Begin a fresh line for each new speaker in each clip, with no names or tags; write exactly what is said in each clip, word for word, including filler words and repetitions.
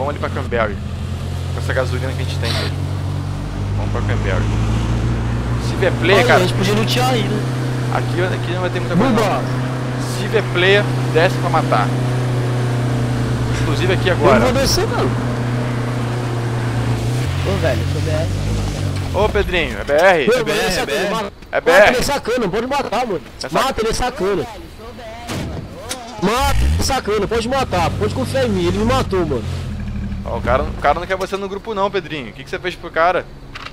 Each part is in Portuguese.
vamos ali pra Cranberry. Com essa gasolina que a gente tem mesmo. Vamos pra Cranberry. Se tiver player,
olha,
cara...
a gente podia lutear aí, né?
Aqui, aqui não vai ter muita coisa
Buba.
não. Se tiver player, desce pra matar. Inclusive aqui
Eu
agora.
não vou descer, não. Ô, velho, eu sou B R.
Ô, Pedrinho, é B R?
Meu,
B R,
ele
é
sacana,
B R.
mata-
É B
Mata
R?
ele sacana, pode matar, mano.
É sac-
Mata ele sacana. Mata ele sacana, pode matar, pode confiar em mim, ele me matou, mano.
Ó, o, cara, o cara não quer você no grupo não, Pedrinho. O que, que você fez pro cara?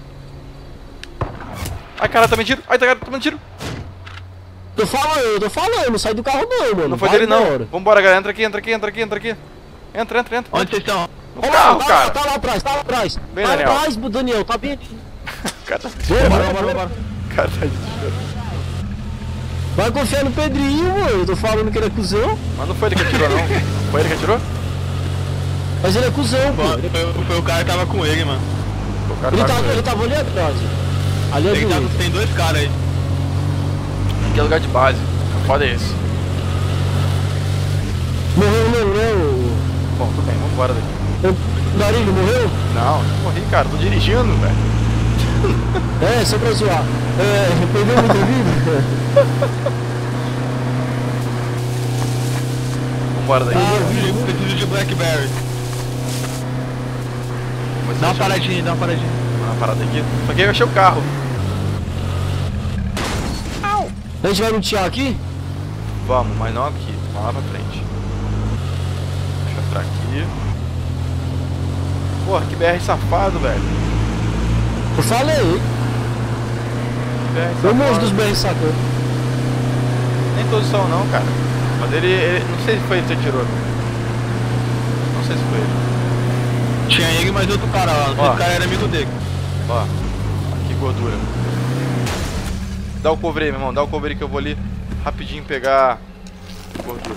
Ai, cara, tomei tiro. Ai, tá, cara, tomando tiro.
Tô falando, eu tô falando, não sai do carro não, mano.
Não foi
Vai
dele não.
embora.
Vambora, galera. Entra aqui, entra aqui, entra aqui, entra aqui. Entra, entra, entra.
Onde vocês estão?
No
Olha
carro,
lá, tá,
cara.
lá, tá lá atrás, tá lá atrás.
Bem,
tá
Daniel.
atrás, Daniel, tá bem ali.
O cara tá
Bora, bora,
desesperado.
bora, bora.
O cara tá desesperado.
Vai confiar no Pedrinho, mano. Eu tô falando que ele é cuzão.
Mas não foi ele que atirou, não. Foi ele que atirou?
Mas ele é cuzão, pô. Ele,
Foi, foi o cara que tava com ele, mano.
O cara
ele,
tá
tava,
com
ele tava ali atrás. Ali é
Ele
do
tava, tem dois caras aí.
Aqui é lugar de base. Foda é esse.
Morreu, não, não.
Bom, tudo bem, vambora daqui.
O Darilho morreu?
Não, não morri, cara. Tô dirigindo, velho.
É, só pra zoar. É, perdeu muita vida?
Vambora daqui.
Ah, eu preciso de Blackberry.
Mas
Dá uma
deixa eu-
paradinha, dá uma paradinha.
Dá uma parada aqui. Só que eu achei o carro.
A gente vai lutear aqui?
Vamos, mas não aqui. Vamos lá pra frente. Deixa eu entrar aqui. Porra, que B R safado, velho.
Eu falei.
Que B R
Eu manjo
safado.
dos B R sacou.
Nem todos são não, cara. Mas ele, ele- não sei se foi ele que atirou. Não sei se foi ele.
Tinha ele, mas outro cara lá.
Ó.
Esse cara era amigo dele.
Ó, aqui gordura. Dá o cover aí, meu irmão. Dá o cover aí que eu vou ali rapidinho pegar gordura.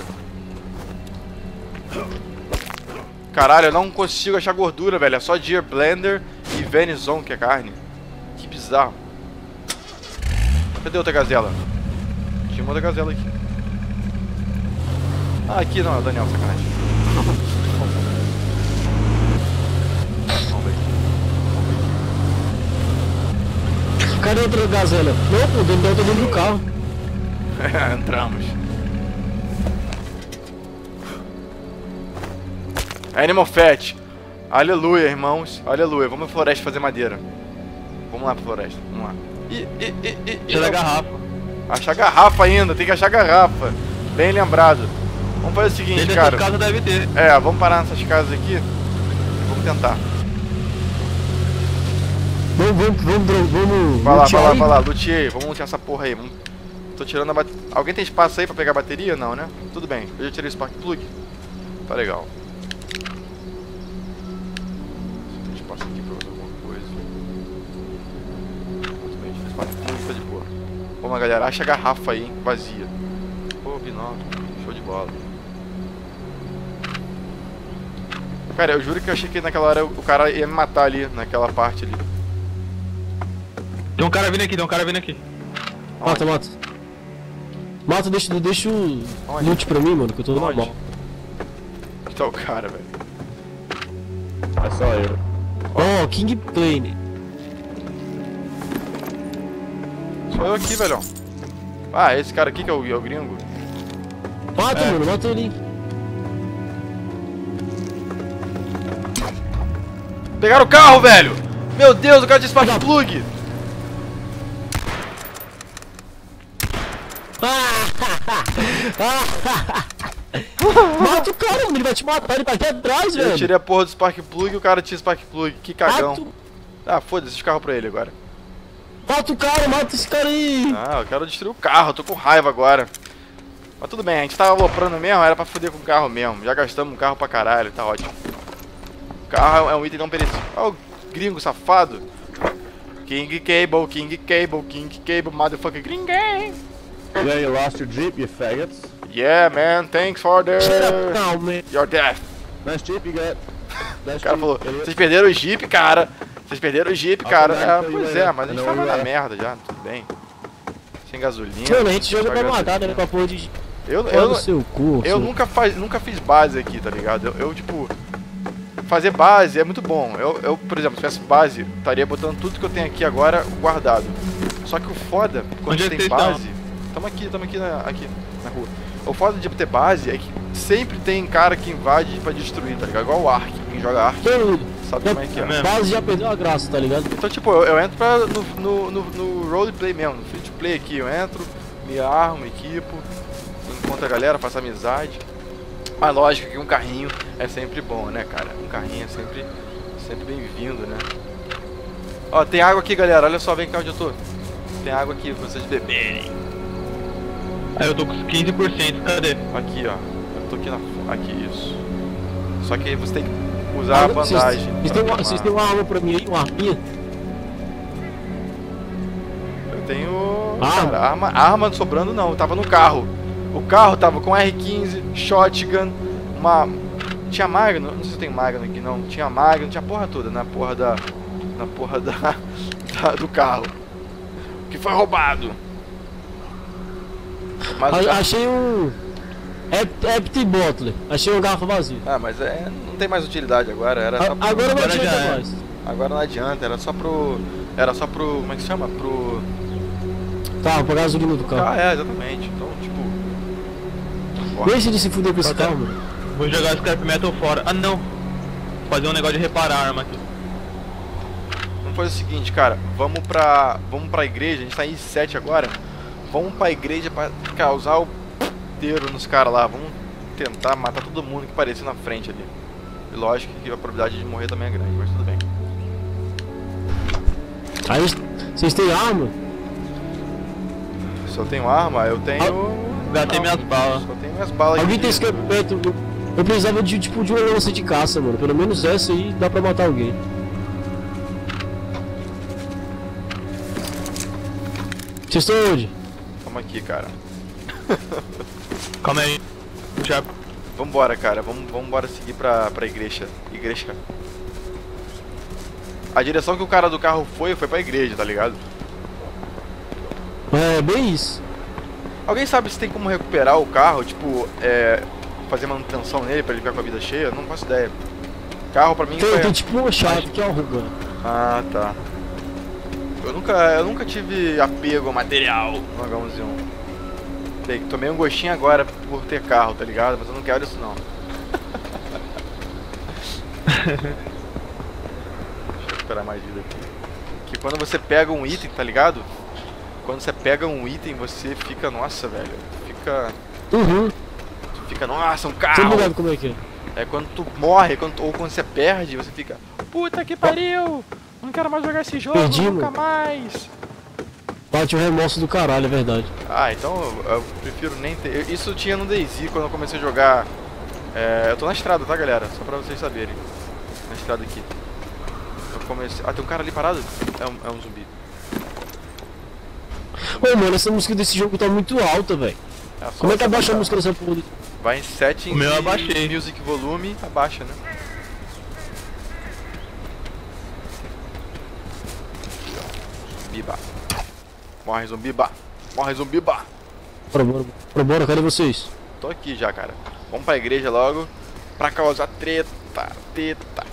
Caralho, eu não consigo achar gordura, velho. É só Deer Blender e Venison que é carne. Que bizarro. Cadê outra gazela? Tinha uma outra gazela aqui. Ah, aqui não, é o Daniel, sacanagem. Vamos ver.
Cadê a outra gazela? Não, pô, o Daniel tá dentro do carro.
Entramos. Animal Fat. Aleluia, irmãos. Aleluia. Vamos pra floresta fazer madeira. Vamos lá pra floresta. Vamos lá. Ih, ih, ih, ih,
Tira a
ih.
garrafa.
Achar garrafa ainda. Tem que achar garrafa. Bem lembrado. Vamos fazer o seguinte,
Dentro
cara.
dessa casa deve ter.
É, vamos parar nessas casas aqui. Vamos tentar.
Vamos, vamos, vamos, vamos, vamos
Vai lá, vai
lutear
lá,
aí?
vai lá. Luteei. Vamos lutear essa porra aí. Vamos... Tô tirando a bateria. Alguém tem espaço aí pra pegar a bateria? Não, né? Tudo bem. Eu já tirei o Spark Plug. Tá legal. Tem espaço aqui pra fazer alguma coisa. Muito bem, tirei o Spark Plug, tá de boa. Vamos lá, galera. Acha a garrafa aí, hein? Vazia. Pô, binóculo. Show de bola. Cara, eu juro que eu achei que naquela hora o cara ia me matar ali, naquela parte ali.
Tem um cara vindo aqui, tem um cara vindo aqui.
Mata, mata. Mata, deixa, deixa o
Onde?
loot pra mim, mano, que eu tô
Onde?
normal.
Onde tá o cara, velho?
É só eu. Ó, oh, King Plane.
Sou eu aqui, velhão. Ah, esse cara aqui que é o, é o gringo.
Mata,
É.
mano, mata ele.
Pegaram o carro, velho! Meu Deus, o cara tinha Spark Plug!
Mata o cara, mano, ele vai te matar, ele tá aqui atrás,
Eu
velho.
tirei a porra do Spark Plug e o cara tinha Spark Plug. Que cagão.
Mata, o-
Ah, foda-se, esse carro pra ele agora.
mata o cara, mata esse cara aí.
Ah, eu quero destruir o carro, eu tô com raiva agora. Mas tudo bem, a gente tava aloprando mesmo, era pra foder com o carro mesmo. Já gastamos um carro pra caralho, tá ótimo. O carro é um item não perecível. Olha o gringo safado. King Cable, King Cable, King Cable, motherfucker gringo.
Yeah, you lost your Jeep, you faggots.
Yeah, man, thanks for the...
Shut up now, man.
your death.
Nice Jeep you got. Nice
O cara
Jeep,
falou,
idiot.
vocês perderam o Jeep, cara. Vocês perderam o Jeep, cara.
I'll
É,
come back
pois
to you
é,
later.
mas a gente
I know
tava
where
na
you
merda já, tudo bem. Sem gasolina.
Mano, a gente joga pra
pagando
matar, né,
gasolina.
com a porra de...
Eu,
Fora
eu,
do seu cu,
eu
seu-
nunca, faz, nunca fiz base aqui, tá ligado? Eu, eu, tipo, fazer base é muito bom. Eu, eu, por exemplo, se tivesse base, estaria botando tudo que eu tenho aqui agora guardado. Só que o foda, quando
Onde
você
é
tem
que vocês
base... Tamo aqui, tamo aqui na, aqui na rua. O foda de ter base é que sempre tem cara que invade pra destruir, tá ligado? Igual o Ark. Quem joga Ark
Todo
sabe
já,
como é que é.
mesmo.
base já perdeu a graça, tá ligado?
Então, tipo, eu, eu entro pra, no, no, no, no roleplay mesmo, no free to play aqui. Eu entro, me armo, equipo, encontro a galera, faço amizade. Mas lógico que um carrinho é sempre bom, né, cara? Um carrinho é sempre, sempre bem-vindo, né? Ó, tem água aqui, galera. Olha só, vem cá onde eu tô. Tem água aqui pra vocês beberem.
Aí eu tô com quinze por cento, cadê?
Aqui, ó. Eu tô aqui na... Aqui, isso. Só que aí você tem que usar a
Vocês-
bandagem.
Vocês têm uma, vocês têm uma arma pra mim aí, uma arminha?
Eu tenho...
Arma?
Cara, arma, arma sobrando não, tava no carro. O carro tava com R quinze, shotgun, uma... Tinha Magnum, não sei se tem Magnum aqui não. Tinha Magnum, tinha a porra toda na porra da... Na porra da... da do carro. Que foi roubado. Mas o
A-
carro-
Achei um... Ep- Empty Bottle. Achei uma garrafa vazia.
Ah, mas é... Não tem mais utilidade agora, era só
A-
pro...
Agora não
agora já
adianta
é.
mais.
Agora não adianta, era só pro... Era só pro... Como é que se chama? Pro...
Tá, pra gasolina do carro.
Ah, é, exatamente. Então, tipo... Porra.
Deixa de se fuder com esse carro, mano.
Vou jogar scrap metal fora. Ah, não. Fazer um negócio de reparar a arma aqui.
Vamos fazer o seguinte, cara. Vamos pra... Vamos pra igreja, a gente tá em I sete agora. Vamos pra igreja pra causar o inteiro nos caras lá. Vamos tentar matar todo mundo que aparecer na frente ali. E lógico que a probabilidade de morrer também é grande, mas tudo bem.
Aí, vocês têm arma?
Se eu tenho arma, eu tenho...
Gastei
Não,
minhas balas.
Só tenho minhas balas
Alguém
aqui.
tem scrap metal? Eu precisava de, tipo, de uma lança de caça, mano. Pelo menos essa aí dá pra matar alguém. Vocês estão onde?
Tamo aqui, cara.
Calma aí. Já.
Vambora, cara. Vamos, vambora seguir pra, pra igreja. Igreja. A direção que o cara do carro foi, foi pra igreja, tá ligado?
É, bem isso.
Alguém sabe se tem como recuperar o carro, tipo, é, fazer manutenção nele pra ele ficar com a vida cheia? Não faço ideia. Carro pra mim
Tem,
foi...
tem tipo uma chave que é uma rua.
Ah, tá. Eu nunca, eu nunca tive apego a material no H um Z um. Bem, tomei um gostinho agora por ter carro, tá ligado? Mas eu não quero isso não. Deixa eu recuperar mais vida aqui. Que quando você pega um item, tá ligado? Quando você pega um item, você fica, nossa, velho. Fica,
Uhum.
fica, nossa, um
Tô
carro.
ligado como é que é.
É quando tu morre, quando, ou quando você perde, você fica, puta que pariu! Não quero mais jogar esse jogo,
Perdi,
nunca
mano.
mais!
Bate o remorso do caralho, é verdade.
Ah, então eu, eu prefiro nem ter. Isso tinha no DayZ quando eu comecei a jogar. É, eu tô na estrada, tá, galera? Só pra vocês saberem. Na estrada aqui. Eu comecei. Ah, tem um cara ali parado? É um, é um zumbi.
Ô, mano, essa música desse jogo tá muito alta, velho.
É só
Como é que
você
abaixa a
botar.
música dessa porra? de-
Vai em settings
O meu eu
e
abaixei.
music volume, abaixa, né? Biba. Morre zumbiba. Morre zumbiba.
Bora, bora, bora, bora, cadê vocês?
Tô aqui já, cara. Vamos pra igreja logo. Pra causar treta. Treta.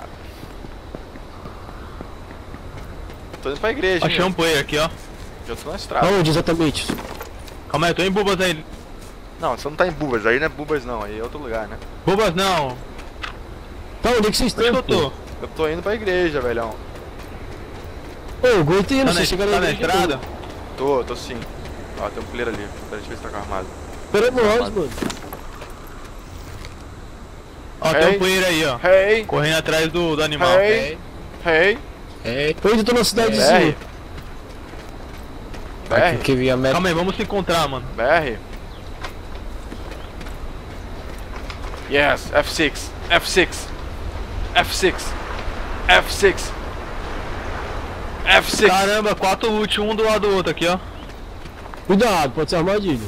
Tô indo pra igreja.
Achei
hein?
um player aqui, ó.
Já tô na estrada.
Aonde exatamente?
Calma aí, eu tô em bubas aí.
Não, você não tá em Bubas. Aí não é Bubas não. Aí é outro lugar, né?
Bubas não.
Tá, onde é que vocês
Onde que
estão?
eu tô?
Eu tô indo pra igreja, velhão.
Ô, aguentei,
Tá
não
na,
sei chegar
tá na
igreja,
estrada?
Tô, tô sim. Ó, tem um player ali. Pera, deixa eu ver se tá com armado.
Espera nós, mano.
Ó, tem
Hey.
um player aí, ó.
Hey!
Correndo atrás do, do animal.
Hey! Hey!
Eu ainda tô na cidadezinha.
B R! B R!
Que via meta.
Calma aí, vamos se encontrar, mano.
B R! Yes! F seis! F seis! F seis! F seis! F seis!
Caramba, quatro loot, um do lado do outro aqui, ó.
Cuidado, pode ser armadilha.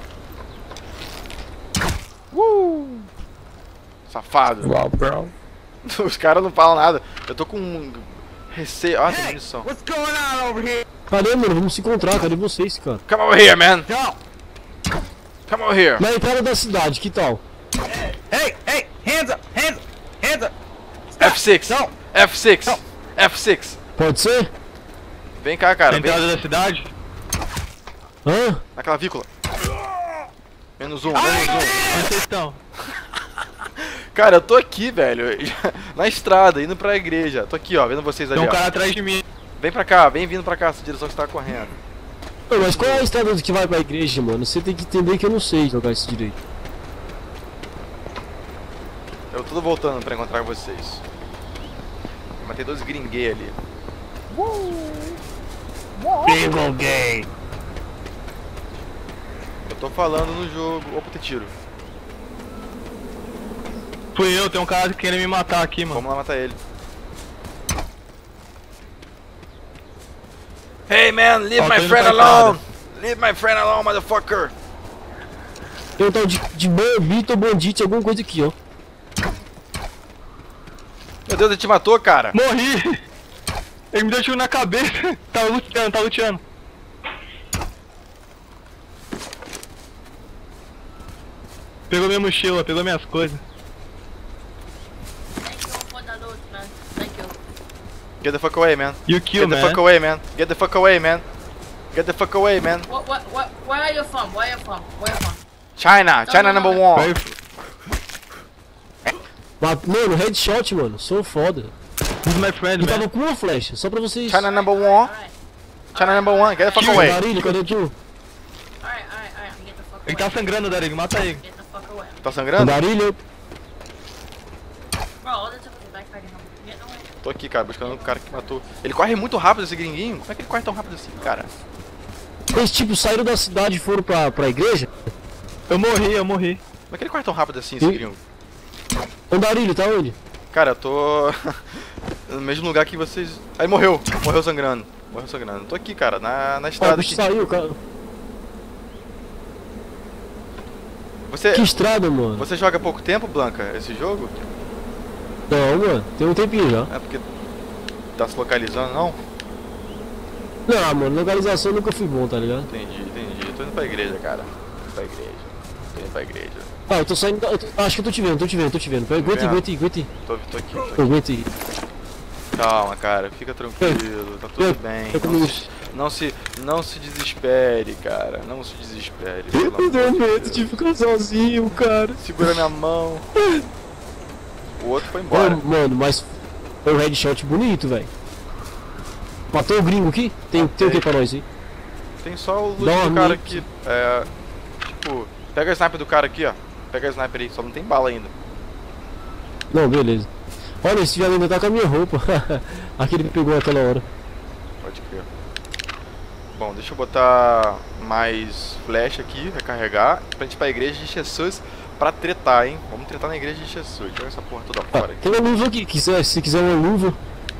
Uh! Safado!
Uau, bro.
Os caras não falam nada. Eu tô com um receio. Ah, tem munição.
What's going on over here?
Cadê, mano? Vamos se encontrar, cadê vocês, cara?
Come over here, man! Come over here!
Na entrada da cidade, que tal?
Hey, hey, hands up, hands up, hands up.
F F seis.
Não.
F seis.
Não.
F seis.
Pode ser?
Vem cá, cara. Vem
Entrada da cidade.
Hã?
na clavícula. Menos um, menos um.
Onde vocês estão?
Cara, eu tô aqui, velho. Na estrada, indo pra igreja. Tô aqui, ó, vendo vocês ali,
Tem um
ó.
cara atrás de mim.
Vem pra cá, vem vindo pra cá, essa direção que você tá correndo.
Ô, mas qual é a estrada que vai pra igreja, mano? Você tem que entender que eu não sei jogar isso direito.
Eu tô voltando pra encontrar vocês. Matei dois gringuei ali.
Bingo gay!
Eu tô falando no jogo. Opa, tem tiro.
Fui eu, tem um cara querendo me matar aqui, mano.
Vamos lá matar ele. Hey man, leave
Ó, tô
my
indo
friend
pra
alone! Leave my friend alone, motherfucker!
Tem um tal de, de Bambito ou Bandite, alguma coisa aqui, ó.
Meu Deus, ele te matou, cara!
Morri! Ele me deu tiro na cabeça. Tava luteando, tava luteando. Pegou minha mochila, pegou minhas coisas.
Thank you for the loot, man. Thank you.
Get the fuck away, man.
You kill,
Get the
man.
fuck away, man. Get the fuck away, man. Get the fuck away, man.
What, what, what, where are you from? Where are you from? Where are you from?
China, China number one.
Vai-
Mas, mano, headshot, mano, sou foda.
He's my friend,
Eu
man.
tava com uma flecha, só pra vocês.
China number one.
Alright.
China number one. Get the fuck
Kill,
away.
Darilho, cadê tu?
Alright, alright, alright. Get the fuck
Ele
away.
tá sangrando, Darig, mata ele.
Get the fuck away.
Tá sangrando?
Darilho,
Bro, all that took was a backpack and I'm getting away.
Tô aqui, cara, buscando o cara que matou. Ele corre muito rápido, esse gringuinho. Como é que ele corre tão rápido assim, cara?
eles tipo saíram da cidade e foram pra, pra igreja?
Eu morri, eu morri.
Como é que ele corre tão rápido assim, esse
Ih.
gringo?
Ô Darilho, tá onde?
Cara, eu tô no mesmo lugar que vocês... Aí morreu, morreu sangrando. Morreu sangrando. Tô aqui, cara, na, na
Ah, o
estrada
bicho
aqui.
saiu, cara.
Você,
Que estrada, mano?
você joga há pouco tempo, Blanca, esse jogo?
Não, mano, tem um tempinho já.
É porque tá se localizando, não?
Não, mano, localização nunca fui bom, tá ligado?
Entendi, entendi. Eu tô indo pra igreja, cara. Tô indo pra igreja. Tô indo pra igreja.
Ah, eu tô saindo. da- eu tô- acho que eu tô te vendo, tô te vendo, tô te vendo. Aguenta aí,
vendo?
aguenta aí, aguenta aí.
Tô, tô aqui, tô aqui.
Aguenta aí.
Calma, cara. Fica tranquilo. Tá tudo
Eu-
bem.
eu
Não
comigo.
se, não se, não se desespere, cara. Não se desespere.
Eu
pelo
tenho
amor de
medo
Deus.
de ficar sozinho, cara.
Segura minha mão. O outro foi
Ô,
embora.
mano, mas foi um headshot bonito, velho. Matou o gringo aqui? Tem, tem o que pra nós aí?
Tem só o loot
Dá uma
do cara
mix.
aqui. É. Tipo, pega a sniper do cara aqui, ó. Pega a sniper aí, só não tem bala ainda.
Não, beleza. Olha, esse viado ainda tá com a minha roupa. Aquele que pegou naquela hora.
Pode crer. Bom, deixa eu botar mais flecha aqui, recarregar, pra gente ir pra igreja de Jesus pra tretar, hein? Vamos tretar na igreja de Jesus. Joga essa porra toda
Ah,
fora aqui.
tem uma luva aqui, quiser, se quiser uma luva.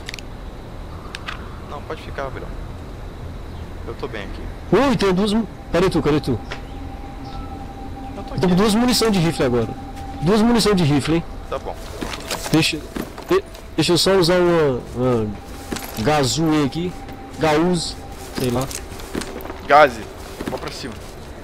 Não, pode ficar, Gabriel. Eu tô bem aqui.
Ui, tem duas. mu- Cadê tu? Cadê tu?
Eu tô
Tô com
aqui.
duas munição de rifle agora. Duas munição de rifle, hein?
Tá bom.
Deixa. de- deixa eu só usar uma. uma Gazue aqui. Gaúz. Sei lá.
Gaze, vamos pra cima.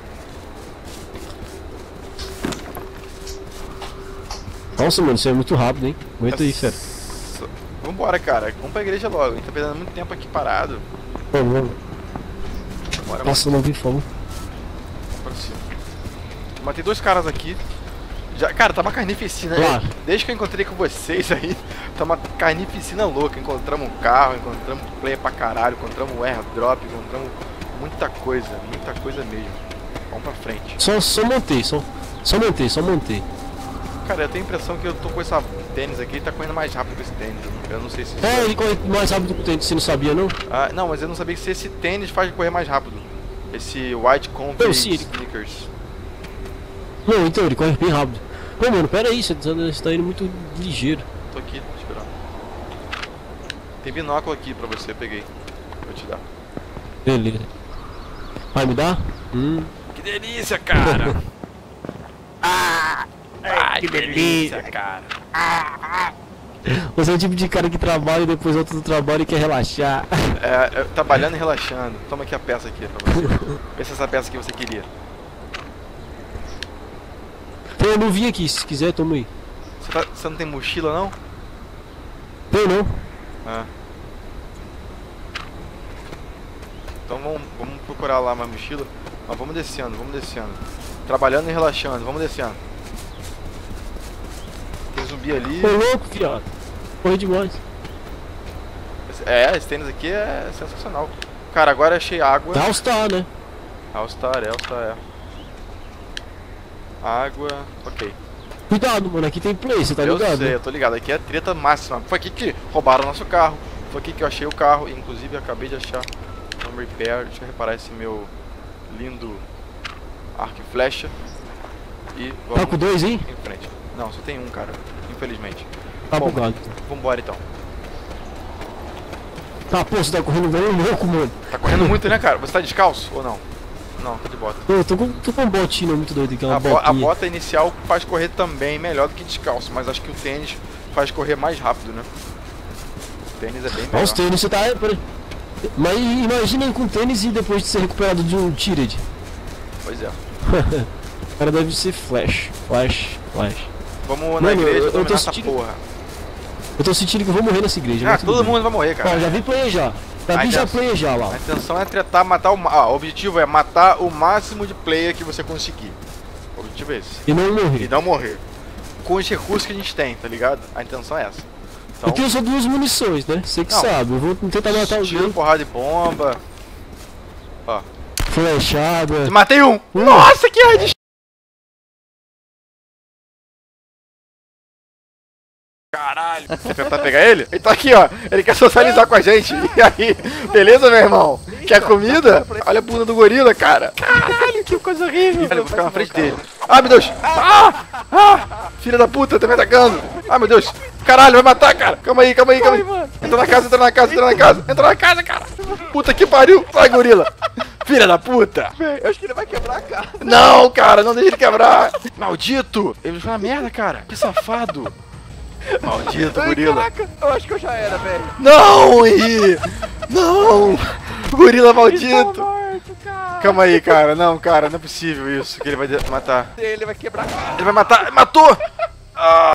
Nossa, mano, isso é muito rápido, hein? Aguenta aí, fera.
Essa- Vambora, cara. Vamos pra igreja logo. A gente tá perdendo muito tempo aqui parado.
Vamos, vamos.
Bora,
Nossa, eu não vi fome.
vamos pra cima. Matei dois caras aqui. Já, cara, tá uma carnificina.
Claro.
Desde que eu encontrei com vocês aí, tá uma carnificina louca. Encontramos um carro, encontramos player pra caralho, encontramos um airdrop, encontramos muita coisa, muita coisa mesmo. Vamos pra frente.
Só, só montei, só. Só montei, só montei.
Cara, eu tenho a impressão que eu tô com esse tênis aqui, ele tá correndo mais rápido que esse tênis. Eu não sei se isso
É, ele corre mais rápido que o tênis, você não sabia, não?
Ah, não, mas eu não sabia se esse tênis faz correr mais rápido. Esse White Converse
Não, sim, ele-
Sneakers.
Não, então, ele corre bem rápido. Pô, mano, pera aí, você tá, você tá indo muito ligeiro.
Tô aqui, esperando. Tem binóculo aqui pra você, eu peguei. Vou te dar.
Beleza. Vai me dar? Hum.
Que delícia, cara! ah! Ai, que delícia, cara!
Você é o tipo de cara que trabalha e depois volta do trabalho e quer relaxar.
É, é, trabalhando e relaxando. Toma aqui a peça aqui pra você. Vê se essa peça que você queria.
Tem uma luvinha aqui, se quiser, toma aí.
Você, tá- você não tem mochila, não?
também não.
Ah. Então vamos, vamos procurar lá uma mochila. Mas vamos descendo, vamos descendo. Trabalhando e relaxando, vamos descendo. Tem zumbi ali.
Tô louco, fiado. Corre demais.
É, esse tênis aqui é sensacional. Cara, agora achei água.
Tá All-Star, né?
All-Star, é, All-Star, é. Água, ok.
Cuidado, mano, aqui tem play, você tá
eu
ligado?
sei, eu tô ligado. Aqui é treta máxima. Foi aqui que roubaram o nosso carro. Foi aqui que eu achei o carro. Inclusive, eu acabei de achar um repair. Deixa eu reparar esse meu lindo arco e flecha. E vamos
Tá com dois, hein?
em frente. Não, só tem um, cara. Infelizmente.
Tá
Bom,
bugado.
Vambora, então.
Tá, pô, você tá correndo velho louco, mano.
Tá correndo muito, né, cara? Você tá descalço ou não? Não, tá de bota.
Pô, eu tô com, tô com uma botinha muito doida aqui, uma
A, bo a
botinha.
bota inicial faz correr também melhor do que descalço, mas acho que o tênis faz correr mais rápido, né? O tênis é bem melhor.
Olha os tênis, você tá... peraí. Mas imagina com tênis e depois de ser recuperado de um tiered.
Pois é.
O cara deve ser flash, flash, flash.
Vamos na
Mano,
igreja
eu- eu tô
dominar essa
sentindo-
porra.
Eu tô sentindo que eu vou morrer nessa igreja.
Ah,
mas tudo
todo
bem.
mundo vai morrer, cara.
Ó, já vi planejar. Já
Aí
vi já
já-
planejar lá.
A intenção é tretar, matar o... ma- Ah, o objetivo é matar o máximo de player que você conseguir. O objetivo é esse.
E não
E
morrer.
não morrer. Com os recursos que a gente tem, tá ligado? A intenção é essa. Então,
Eu tenho só duas munições, né? Você que
Não.
sabe. Eu vou tentar matar
tiro,
alguém.
porrada e bomba.
Flechada.
Matei um!
Um.
Nossa, que raio de... Caralho. Você tentar pegar ele? Ele tá aqui, ó. Ele quer socializar com a gente. E aí? Beleza, meu irmão? Quer comida? Olha a bunda do gorila, cara. Caralho, que coisa horrível. Olha, eu vou ficar na frente dele. Ah, meu Deus. Ah! Ah! Filha da puta, tá me atacando. Ah, meu Deus. Caralho, vai matar, cara. Calma aí, calma aí, calma aí. Entra na casa, entra na casa, entra na casa. Entra na casa, cara. Puta que pariu. Sai, gorila. Filha da puta.
Eu acho que ele vai quebrar a cara.
Não, cara, não deixa ele quebrar. Maldito. Ele foi uma merda, cara. Que safado. Maldito, gorila.
Caraca, eu acho que eu já era, velho.
Não, Henri. Não. Gorila maldito.
Morto, cara.
Calma aí, cara. Não, cara, não é possível isso. Que ele vai de- matar.
Ele vai quebrar a cara.
Ele vai matar. Matou. Ah.